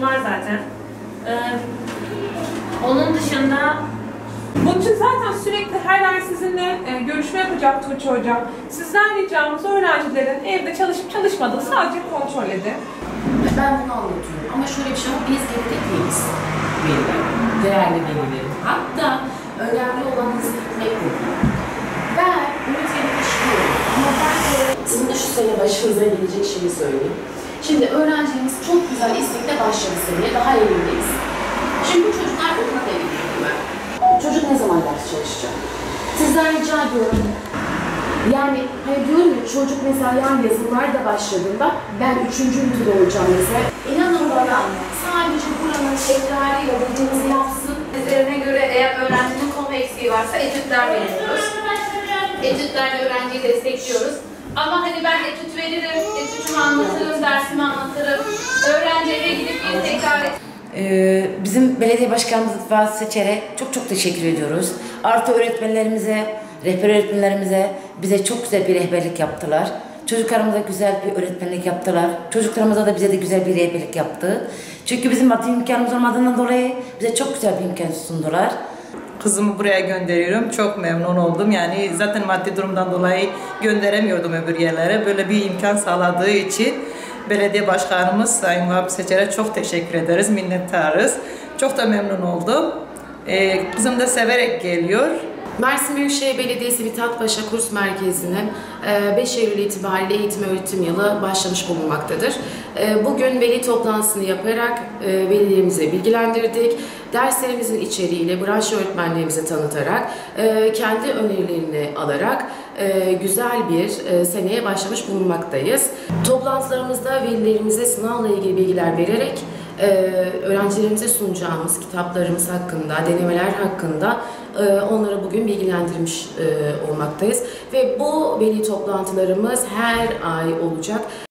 var zaten. Onun dışında Bunun zaten sürekli her ay sizinle görüşme yapacak Tuğçe Hocam. Sizden ricamız öğrencilerin evde çalışıp çalışmadığını sadece kontrol edin. Ben bunu anlatıyorum ama şöyle bir şey var, biz geride değiliz. Veliler, değerli velilerim. Hatta önemli olan hızlı gitmek değil. Ben üniteye başlıyorum ama ben de sizin de şu sene başınıza gelecek şeyi söyleyeyim. Şimdi öğrencimiz çok güzel istekle başladı seneye, daha elindeyiz. Şimdi bu çocuklar okula da gidiyor. Çocuk ne zaman ders çalışacak? Sizden rica ediyorum. Yani hani diyorum ya, çocuk mesela yan yazımlar da başladığında ben 3. ünitede olacağım mesela. İnanın bana sadece buranın tekrarıyla hocamız yapsın. Üzerine göre eğer öğrencinin konu eksiği varsa etütler veriyoruz. Etütlerle öğrenciyi destekliyoruz. Ama hani ben etüt veririm, etütümü anlatırım, dersimi anlatırım. Öğrenci eve gidip bir tekrar Bizim belediye başkanımız Fatih Seçer'e çok teşekkür ediyoruz. Artı öğretmenlerimize, rehber öğretmenlerimize bize çok güzel bir rehberlik yaptılar. Çocuklarımıza güzel bir öğretmenlik yaptılar. Çocuklarımıza da bize de güzel bir rehberlik yaptı. Çünkü bizim maddi imkanımız olmadığından dolayı bize çok güzel bir imkan sundular. Kızımı buraya gönderiyorum. Çok memnun oldum. Yani zaten maddi durumdan dolayı gönderemiyordum öbür yerlere. Böyle bir imkan sağladığı için belediye başkanımız Sayın Vahap Seçer'e çok teşekkür ederiz, minnettarız. Çok da memnun oldum. Kızım da severek geliyor. Mersin Büyükşehir Belediyesi Mithat Paşa Kurs Merkezi'nin 5 Eylül itibariyle eğitim öğretim yılı başlamış bulunmaktadır. Bugün veli toplantısını yaparak velilerimize bilgilendirdik. Derslerimizin içeriğiyle branş öğretmenlerimize tanıtarak, kendi önerilerini alarak güzel bir seneye başlamış bulunmaktayız. Toplantılarımızda velilerimize sınavla ilgili bilgiler vererek öğrencilerimize sunacağımız kitaplarımız hakkında, denemeler hakkında onlara bugün bilgilendirmiş olmaktayız. Ve bu veli toplantılarımız her ay olacak.